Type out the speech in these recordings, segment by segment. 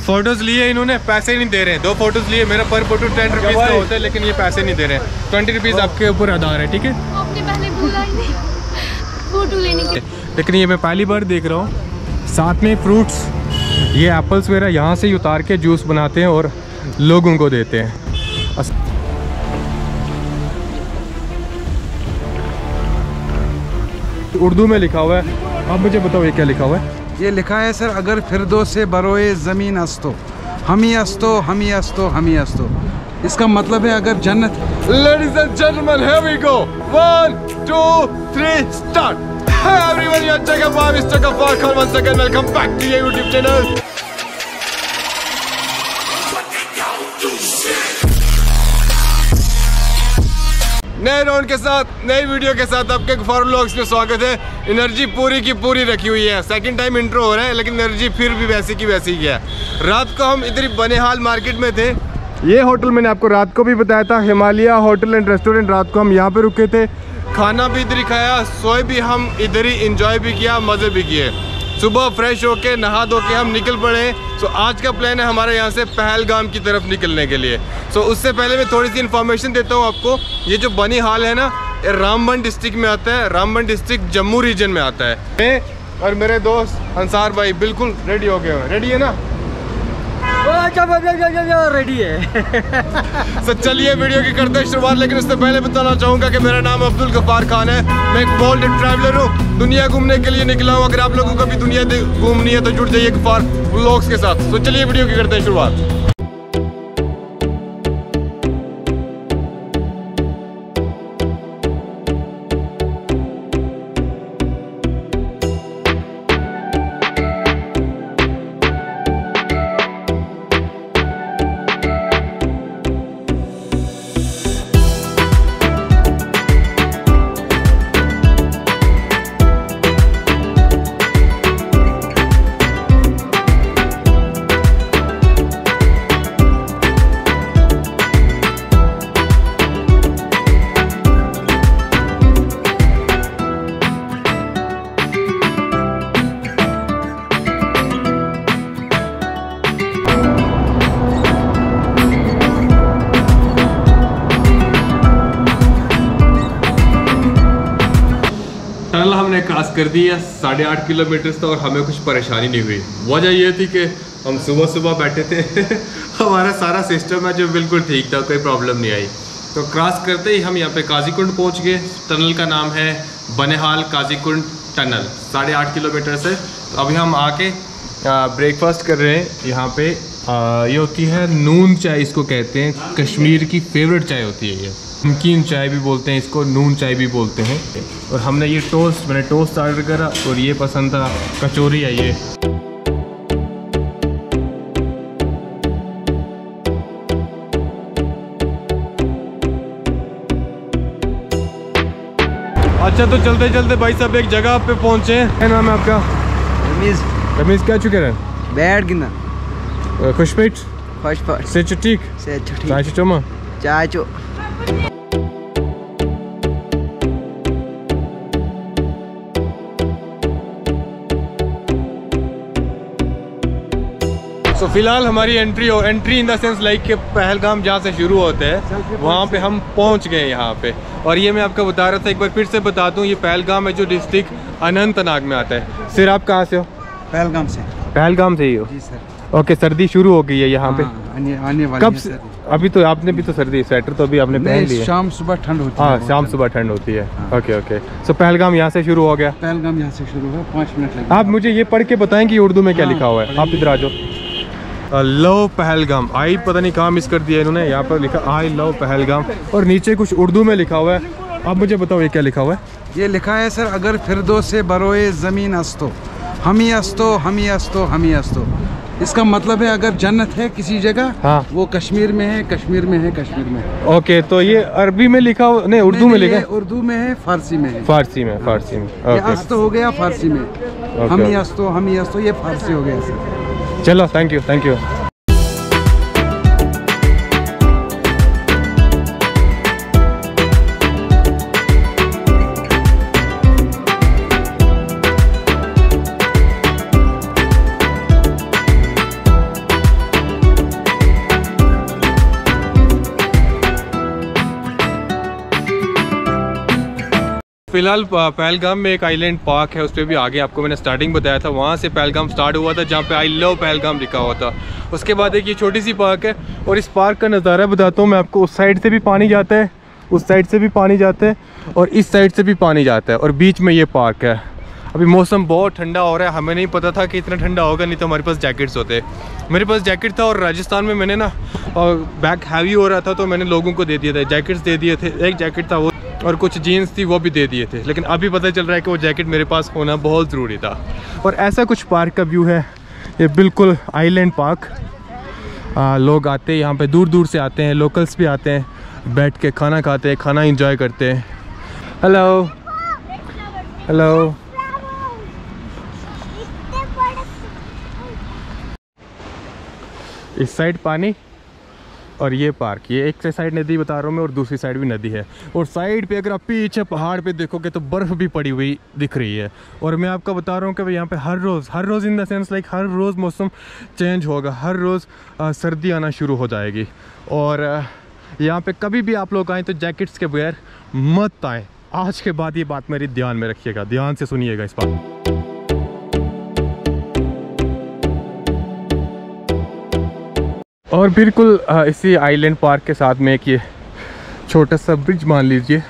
Photos लिए इन्होंने, पैसे नहीं दे रहे हैं। 2 फोटोज लिए, मेरा पर फोटो 10 रुपीज़ का होता है, लेकिन ये पैसे नहीं दे रहे हैं। 20 रुपीज़ आपके ऊपर आधार है, ठीक है। आपने पहले बोला ही नहीं फोटो लेने के। लेकिन ये मैं पहली बार देख रहा हूँ। साथ में फ्रूट्स, ये एप्पल्स वगैरह यहाँ से ही उतार के जूस बनाते हैं और लोगों को देते हैं। उर्दू में लिखा हुआ है, आप मुझे बताओ ये क्या लिखा हुआ है। ये लिखा है सर, अगर फिरदो से बरोए ज़मीन अस्तो हम ही अस्तो हम ही अस्तो हम ही अस्तो। इसका मतलब है अगर जन्नत। Ladies and gentlemen, here we go. 1, 2, 3, start. Hey everyone, you're Jacob Bob, Mr. Gafar Khan once again. Welcome back to your YouTube channel. नए राउंड के साथ, नई वीडियो के साथ आपके गफार व्लॉग्स में स्वागत है। एनर्जी पूरी की पूरी रखी हुई है। सेकंड टाइम इंट्रो हो रहा है, लेकिन एनर्जी फिर भी वैसी की वैसी ही है। रात को हम इधर बनेहाल मार्केट में थे। ये होटल मैंने आपको रात को भी बताया था, हिमालय होटल एंड रेस्टोरेंट। रात को हम यहाँ पे रुके थे, खाना भी इधर ही खाया, सोए भी हम इधर ही, इंजॉय भी किया, मज़े भी किए। सुबह फ्रेश होके नहा धो के हम निकल पड़े। सो आज का प्लान है हमारे यहाँ से पहलगाम की तरफ निकलने के लिए। सो उससे पहले मैं थोड़ी सी इन्फॉर्मेशन देता हूँ आपको। ये जो बनीहाल है ना, ये रामबन डिस्ट्रिक्ट में आता है। रामबन डिस्ट्रिक्ट जम्मू रीजन में आता है। मैं और मेरे दोस्त अंसार भाई बिल्कुल रेडी हो गए हैं। रेडी है ना? रेडी है। तो चलिए वीडियो की करते हैं शुरुआत। लेकिन उससे पहले बताना चाहूँगा कि मेरा नाम अब्दुल गफार खान है। मैं एक बोल्ड ट्रैवलर हूँ, दुनिया घूमने के लिए निकला हूँ। अगर आप लोगों को भी दुनिया घूमनी है तो जुड़ जाइए गफार व्लॉग्स के साथ। तो चलिए वीडियो की करते हैं शुरुआत। टनल हमने क्रॉस कर दी है 8.5 किलोमीटर था और हमें कुछ परेशानी नहीं हुई। वजह ये थी कि हम सुबह सुबह बैठे थे हमारा सारा सिस्टम है जो बिल्कुल ठीक था, कोई प्रॉब्लम नहीं आई। तो क्रॉस करते ही हम यहाँ पे काजीकुंड पहुँच गए। टनल का नाम है बनेहाल काजीकुंड टनल, 8.5 किलोमीटर से। तो अभी हम आके ब्रेकफास्ट कर रहे हैं यहाँ पे। ये होती है नून चाय, इसको कहते हैं। कश्मीर की फेवरेट चाय होती है ये। नमकीन चाय भी बोलते हैं इसको, नून चाय भी बोलते हैं। और हमने ये टोस्ट, मैंने टोस्ट ऑर्डर करा और ये पसंद था, कचौरी है ये। अच्छा तो चलते चलते भाई साहब एक जगह पे पहुंचे हैं। क्या नाम है आपका? रमीज। रमीज क्या चुके हैं? बैठ गिना खुशपेट खुशपेट से ठीक से ठीक चाय चोमा चाय चो। तो फिलहाल हमारी entry in the sense like के पहलगाम जहाँ से शुरू होते हैं वहाँ पे हम पहुँच गए यहाँ पे। और ये मैं आपको बता रहा था, एक बार फिर से बता दूँ, ये पहलगाम है जो डिस्ट्रिक्ट अनंतनाग में आता है। सिर आप कहाँ से हो? पहलगाम से। पहलगाम से ही हो? जी सर। ओके, सर्दी शुरू हो गई है यहाँ पे? आने वाली कब से? अभी तो आपने भी तो सर्दी, स्वेटर तो अभी आपने पहन लिया। शाम सुबह ठंड होती है। हाँ, शाम सुबह ठंड होती है। Okay okay. सो पहलगाम यहाँ से शुरू हो गया? पहलगाम यहाँ से शुरू हुआ, 5 मिनट लगे। आप मुझे ये पढ़ के बताएं कि उर्दू में क्या लिखा हुआ है। आप इधर आ जाओ। लव पहलगाम, आई पता नहीं कहाँ मिस कर दिया इन्होंने। यहाँ पर लिखा आई लव पहलगाम और नीचे कुछ उर्दू में लिखा हुआ है। आप मुझे बताओ ये क्या लिखा हुआ है। ये लिखा है सर, अगर फिरदो से बरोए ज़मीन अस्तो हम ही अस्तो हम ही अस्तो हम ही अस्तो। इसका मतलब है अगर जन्नत है किसी जगह, हाँ, वो कश्मीर में है, कश्मीर में है, कश्मीर में है। ओके, तो ये अरबी में लिखा हुआ नहीं, उर्दू में लिखा है? उर्दू में है, फारसी में है। फारसी में, फारसी में। ये अस्तो हो गया फारसी में। हम ही अस्तो ये फारसी हो गया सर। चलो, थैंक यू थैंक यू। फिलहाल पहलगाम में एक आइलैंड पार्क है, उस पर भी आगे आपको मैंने स्टार्टिंग बताया था, वहाँ से पहलगाम स्टार्ट हुआ था जहाँ पे आई लव पहलगाम लिखा हुआ था। उसके बाद एक ये छोटी सी पार्क है और इस पार्क का नज़ारा बताता हूँ मैं आपको। उस साइड से भी पानी जाता है, उस साइड से भी पानी जाता है और इस साइड से भी पानी जाता है और बीच में ये पार्क है। अभी मौसम बहुत ठंडा हो रहा है, हमें नहीं पता था कि इतना ठंडा होगा, नहीं तो हमारे पास जैकेट्स होते। मेरे पास जैकेट था और राजस्थान में मैंने ना बैग हैवी हो रहा था तो मैंने लोगों को दे दिया था, जैकेट्स दे दिए थे। एक जैकेट था वो और कुछ जीन्स थी वो भी दे दिए थे, लेकिन अभी पता चल रहा है कि वो जैकेट मेरे पास होना बहुत ज़रूरी था। और ऐसा कुछ पार्क का व्यू है ये, बिल्कुल आइलैंड पार्क। लोग आते हैं यहाँ पे, दूर दूर से आते हैं, लोकल्स भी आते हैं, बैठ के खाना खाते हैं, खाना इंजॉय करते हैं। Hello hello. इस साइड पानी और ये पार्क, ये एक साइड नदी बता रहा हूँ मैं और दूसरी साइड भी नदी है। और साइड पे अगर आप पीछे पहाड़ पे देखोगे तो बर्फ़ भी पड़ी हुई दिख रही है। और मैं आपको बता रहा हूँ कि भाई यहाँ पे हर रोज़ इन द सेंस लाइक हर रोज़ मौसम चेंज होगा, हर रोज़ सर्दी आना शुरू हो जाएगी। और यहाँ पे कभी भी आप लोग आएँ तो जैकेट्स के बगैर मत आएँ। आज के बाद ये बात मेरी ध्यान में रखिएगा, ध्यान से सुनिएगा इस बात। और बिल्कुल इसी आइलैंड पार्क के साथ में एक ये छोटा सा ब्रिज मान लीजिए।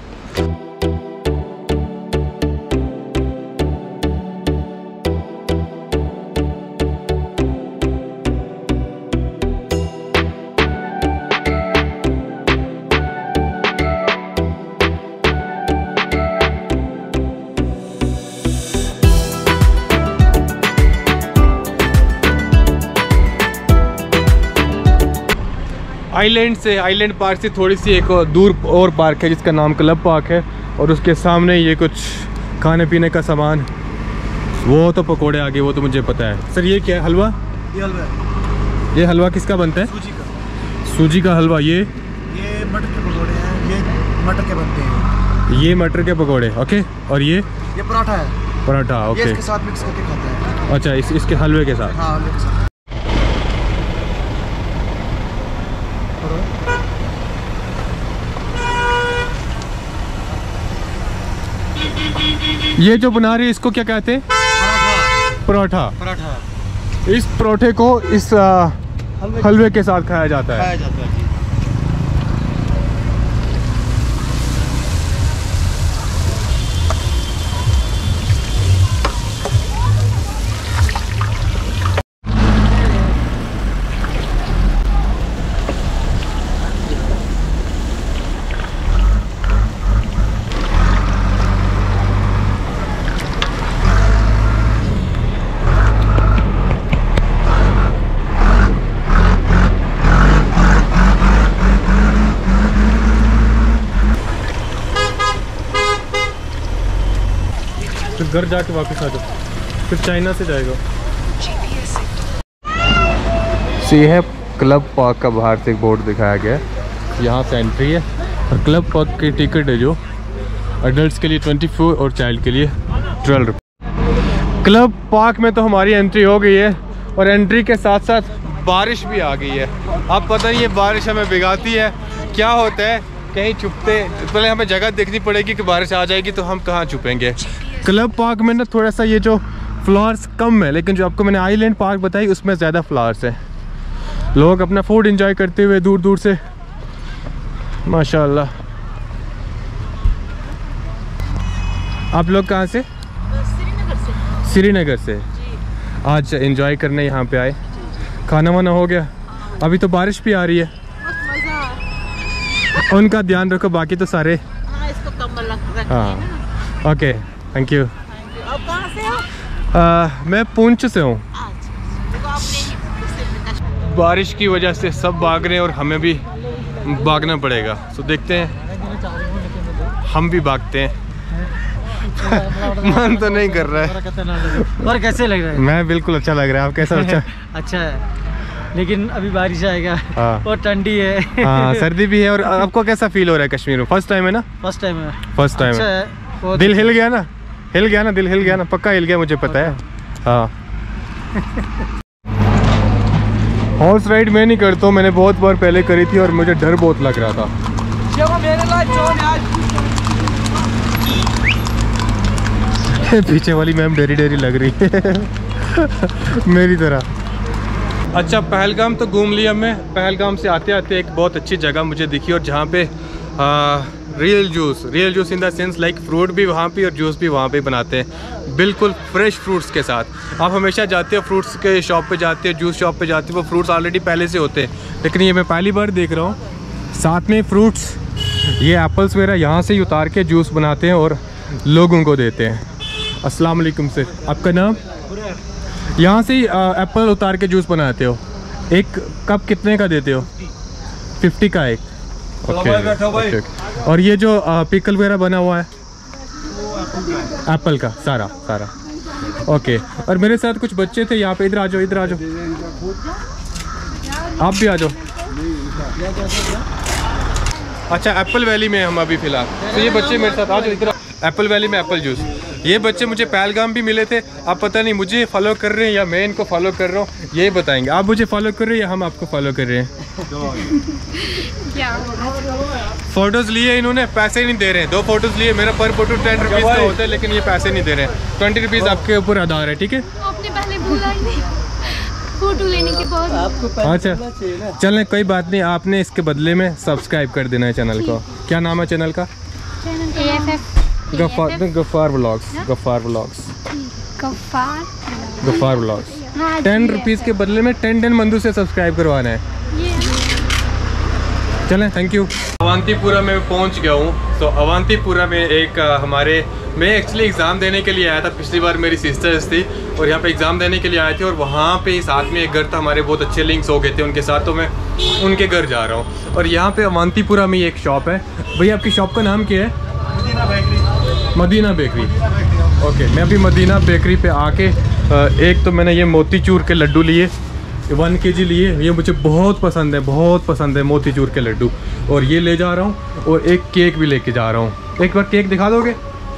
आइलैंड पार्क से थोड़ी सी एक दूर और पार्क है जिसका नाम क्लब पार्क है और उसके सामने ये कुछ खाने पीने का सामान, वो तो पकोड़े आगे, वो तो मुझे पता है। सर ये क्या है? हलवा? ये हलवा है। ये हलवा किसका बनता है? सूजी का। सूजी का हलवा। ये मटर के पकोड़े हैं, ये मटर के बनते हैं। ये मटर के पकोड़े, ओके। और ये पराठा है। पराठा, ओके। ये इसके साथ मिक्स करके खाते हैं। अच्छा, इसके हलवे के साथ। हाँ, हलवे के साथ। ये जो बना रही है इसको क्या कहते हैं? पराठा। पराठा। इस पराठे को इस हलवे के साथ खाया जाता है। घर जाके वापस आ जाओ, फिर चाइना से जाएगा। ये है क्लब पार्क का बाहर से एक बोर्ड दिखाया गया है, यहाँ से एंट्री है। और क्लब पार्क की टिकट है जो अडल्ट्स के लिए 24 और चाइल्ड के लिए 12 रुपये। क्लब पार्क में तो हमारी एंट्री हो गई है और एंट्री के साथ साथ बारिश भी आ गई है। अब पता नहीं ये बारिश हमें भिगाती है, क्या होता है, कहीं छुपते, पहले हमें जगह देखनी पड़ेगी कि बारिश आ जाएगी तो हम कहाँ छुपेंगे। क्लब पार्क में ना थोड़ा सा ये जो फ्लावर्स कम है, लेकिन जो आपको मैंने आइलैंड पार्क बताई उसमें ज़्यादा फ्लावर्स हैं। लोग अपना फूड एंजॉय करते हुए दूर दूर से, माशाल्लाह। आप लोग कहाँ से? श्रीनगर से। आज एंजॉय करने यहाँ पे आए। खाना वाना हो गया? अभी तो बारिश भी आ रही है, उनका ध्यान रखो, बाकी तो सारे। हाँ, इसको कम्बल रख। हाँ, ओके, थैंक यू। आप कहाँ से हो? मैं पुंछ से हूँ। बारिश की वजह से सब भाग रहे हैं और हमें भी भागना पड़ेगा, तो देखते हैं हम भी भागते हैं। मन तो नहीं कर रहा है। और कैसे लग रहा है? मैं बिल्कुल अच्छा लग रहा है। आप कैसा? अच्छा अच्छा है, लेकिन अभी बारिश आएगा। हाँ। और ठंडी है। हाँ, सर्दी भी है। और आपको कैसा फील हो रहा है कश्मीर में? फर्स्ट टाइम है ना? फर्स्ट टाइम है। फर्स्ट टाइम अच्छा है। है। दिल हिल गया ना? हिल गया ना? दिल हिल गया ना? पक्का हिल गया, मुझे पता है। हाँ। हॉर्स राइड मैं नहीं करता हूँ, मैंने बहुत बार पहले करी थी और मुझे डर बहुत लग रहा था। पीछे वाली मैम डेरी डेरी लग रही है मेरी तरह। अच्छा, पहलगाम तो घूम लिया मैं। पहलगाम से आते आते एक बहुत अच्छी जगह मुझे दिखी, और जहाँ पे real juice in the sense like fruit भी वहाँ पे और जूस भी वहाँ पे बनाते हैं, बिल्कुल फ्रेश फ्रूट्स के साथ। आप हमेशा जाते हो फ्रूट्स के शॉप पे जाते हो, जूस शॉप पे जाते हो, वो फ्रूट्स ऑलरेडी पहले से होते हैं, लेकिन ये मैं पहली बार देख रहा हूँ साथ में फ्रूट्स। ये एप्पल्स वगैरह यहाँ से ही उतार के जूस बनाते हैं और लोगों को देते हैं। अस्सलाम वालेकुम सर, आपका नाम? यहाँ से ही एप्पल उतार के जूस बनाते हो। एक कप कितने का देते हो? 50 का एक। ओके। और ये जो पिकल वगैरह बना हुआ है एप्पल का सारा। ओके। और मेरे साथ कुछ बच्चे थे यहाँ पे, इधर आ जाओ, इधर आ जाओ, आप भी आ जाओ। अच्छा, एप्पल वैली में हम अभी फ़िलहाल, तो ये बच्चे मेरे साथ आ जाओ इधर। एप्पल वैली में एप्पल जूस, ये बच्चे मुझे पहलगाम भी मिले थे। आप पता नहीं मुझे फॉलो कर रहे हैं या मैं इनको फॉलो कर रहा हूँ, यही बताएंगे। आप मुझे फॉलो कर रहे हैं या हम आपको फॉलो कर रहे हैं? फोटोज़ लिए इन्होंने, पैसे नहीं दे रहे हैं। 2 फोटोज़ लिए, मेरा पर फोटो 10 रुपीज़ का होता है, लेकिन ये पैसे नहीं दे रहे हैं। 20 रुपीज़ आपके ऊपर आधार है, ठीक है? आपने पहले बोला ही नहीं फोटो लेने के बाद। अच्छा चलें, कोई बात नहीं, आपने इसके बदले में सब्सक्राइब कर देना है चैनल को। क्या नाम है चैनल का? गफ्फार व्लॉग्स। 10 रुपीज़ के बदले में 10 बंदू से सब्सक्राइब करवाना है। चलें, थैंक यू। अवंतीपुरा में पहुंच गया हूँ। तो अवंतीपुरा में एक मैं एक्चुअली एग्ज़ाम देने के लिए आया था। पिछली बार मेरी सिस्टर्स थी और यहाँ पे एग्ज़ाम देने के लिए आए थे, और वहाँ पे साथ में एक घर था, हमारे बहुत अच्छे लिंक्स हो गए थे उनके साथ, तो मैं उनके घर जा रहा हूँ। और यहाँ पे अवंतीपुरा में एक शॉप है। भैया आपकी शॉप का नाम क्या है? Medina bakery. ओके, मैं अभी मदीना बेकरी पे आके एक तो मैंने ये मोतीचूर के लड्डू लिए, 1 kg लिए। ये मुझे बहुत पसंद है मोतीचूर के लड्डू, और ये ले जा रहा हूँ। और एक केक भी लेके जा रहा हूँ। एक बार केक दिखा दोगे?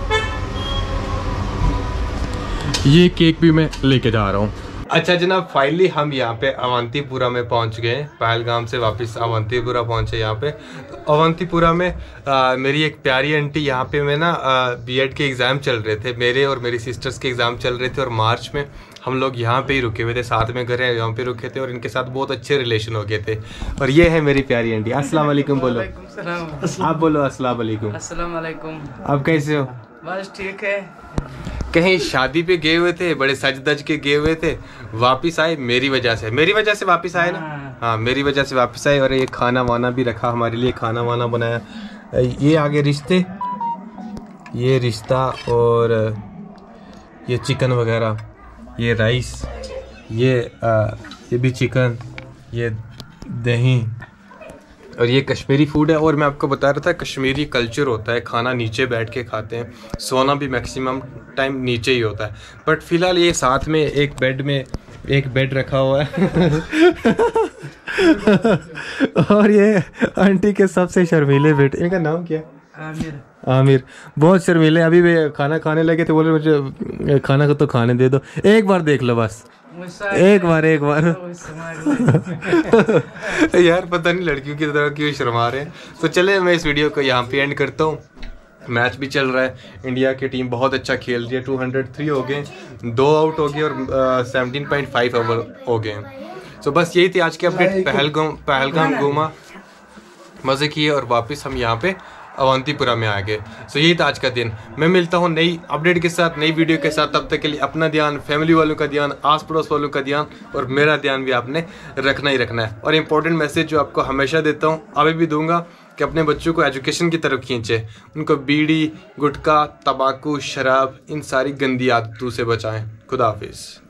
ये केक भी मैं लेके जा रहा हूँ। अच्छा जनाब, फाइनली हम यहाँ पे अवंतीपुरा में पहुँच गए। पहलगाम से वापस अवंतीपुरा पहुँचे यहाँ पे। अवंतीपुरा में मेरी एक प्यारी आंटी, यहाँ पे मैं ना बीएड के एग्ज़ाम चल रहे थे, मेरे और मेरी सिस्टर्स के एग्ज़ाम चल रहे थे, और मार्च में हम लोग यहाँ पे ही रुके हुए थे, साथ में घर है यहाँ पे रुके थे, और इनके साथ बहुत अच्छे रिलेशन हो गए थे। और ये है मेरी प्यारी आंटी। अस्सलाम वालेकुम बोलो। आप बोलो अस्सलाम वालेकुम। अस्सलाम वालेकुम। आप कैसे हो? बस ठीक है। कहीं शादी पे गए हुए थे, बड़े सज धज के गए हुए थे, वापिस आए मेरी वजह से वापिस आए ना। हाँ, मेरी वजह से वापस आए। और ये खाना वाना भी रखा हमारे लिए, खाना वाना बनाया। ये आगे रिश्ते, ये रिश्ता, और ये चिकन वगैरह, ये राइस, ये भी चिकन, ये दही, और ये कश्मीरी फूड है। और मैं आपको बता रहा था कश्मीरी कल्चर होता है, खाना नीचे बैठ के खाते हैं, सोना भी मैक्सिमम टाइम नीचे ही होता है। बट फिलहाल ये साथ में एक बेड रखा हुआ है और ये आंटी के सबसे शर्मीले बेटे, इनका नाम क्या है? आमिर। बहुत शर्मीले। अभी वे खाना खाने लगे थे, बोले मुझे खाना को तो खाने दे दो, एक बार देख लो बस, एक बार यार पता नहीं लड़कियों की तरह क्यों शर्मा रहे हैं। तो चले मैं इस वीडियो को यहाँ पे एंड करता हूँ। मैच भी चल रहा है, इंडिया की टीम बहुत अच्छा खेल रही है। 203 हो गए, 2 आउट हो गए, और 17.5 ओवर हो गए। तो बस यही थी आज की अपडेट। पहलगाम घूमा, मज़े किए, और वापस हम यहाँ पे अवंतीपुरा में आ गए। सो यही था आज का दिन। मैं मिलता हूँ नई अपडेट के साथ, नई वीडियो के साथ। तब तक के लिए अपना ध्यान, फैमिली वालों का ध्यान, आस पड़ोस वालों का ध्यान, और मेरा ध्यान भी आपने रखना ही रखना है। और इम्पोर्टेंट मैसेज जो आपको हमेशा देता हूँ, अभी भी दूंगा, कि अपने बच्चों को एजुकेशन की तरफ खींचे, उनको बीड़ी, गुटखा, तंबाकू, शराब, इन सारी गंदी आदतों से बचाएं। खुदा हाफिज़।